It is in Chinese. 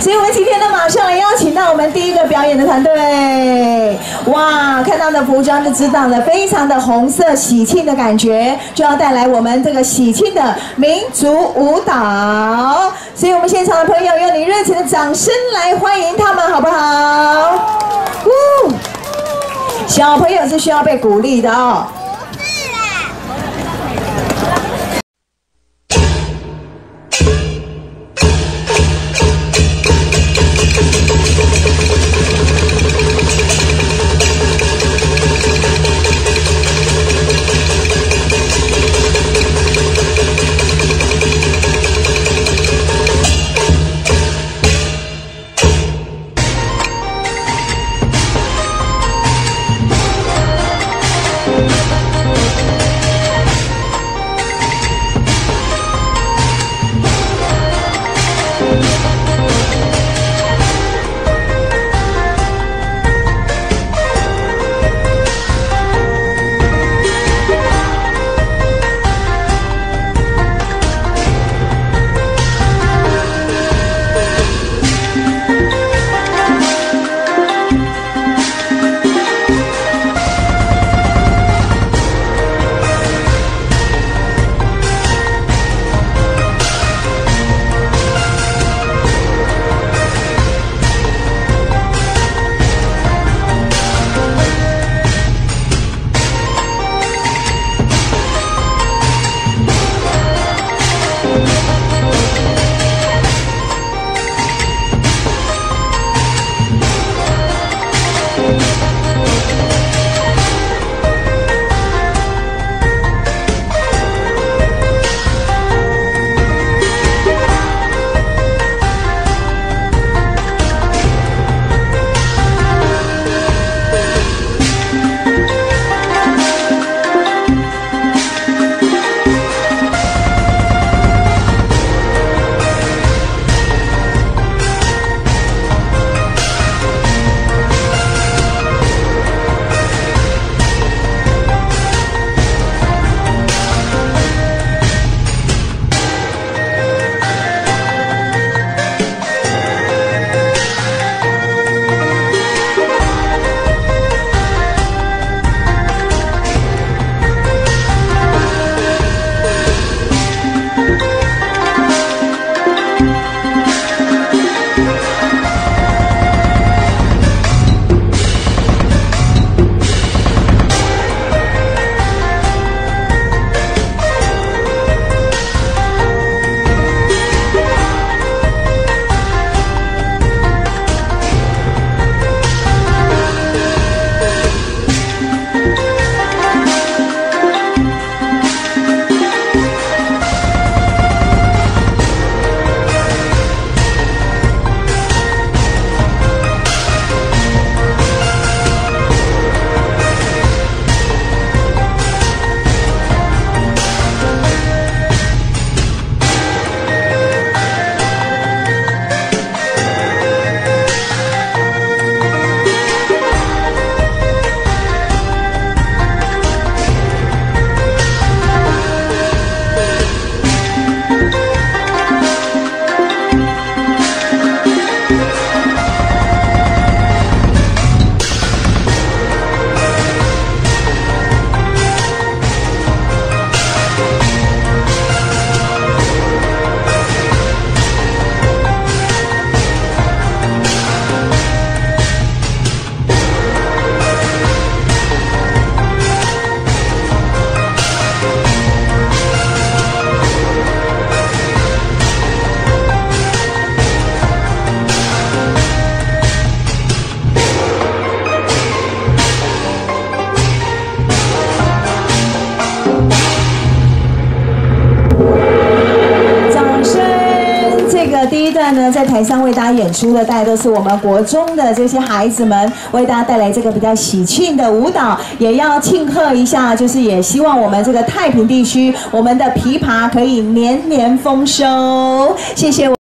所以，我们今天呢，马上来邀请到我们第一个表演的团队。哇，看到的服装就知道了，非常的红色喜庆的感觉，就要带来我们这个喜庆的民族舞蹈。所以，我们现场的朋友用你热情的掌声来欢迎他们，好不好？小朋友是需要被鼓励的哦。 第一段呢，在台上为大家演出的，大家都是我们国中的这些孩子们，为大家带来这个比较喜庆的舞蹈，也要庆贺一下，就是也希望我们这个太平地区，我们的琵琶可以年年丰收。谢谢。